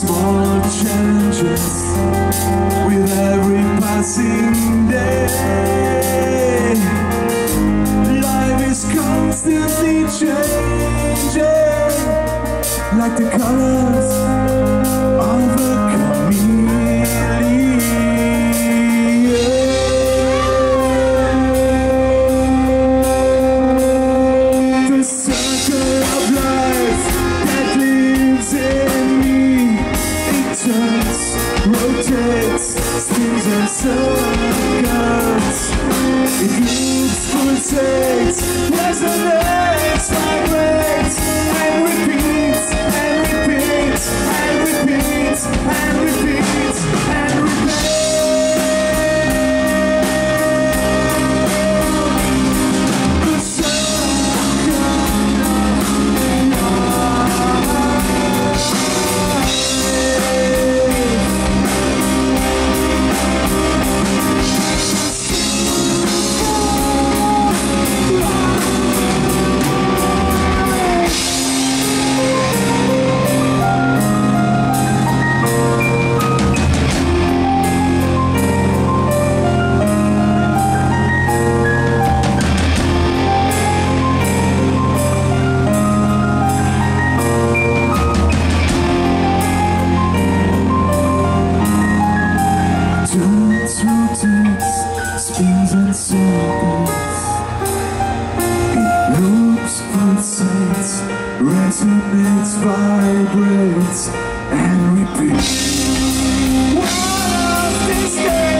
small changes with every passing day. Life is constantly changing, like the colors of a chameleon. The circle of life that lives in me, it turns, rotates, spins and circles. It loops, pulsates, resonates, vibrates, and repeats, and repeats, and repeats, and repeats, and repeats. The rotates, spins and circles. It loops, pulsates, resonates, vibrates, and repeats. One of these days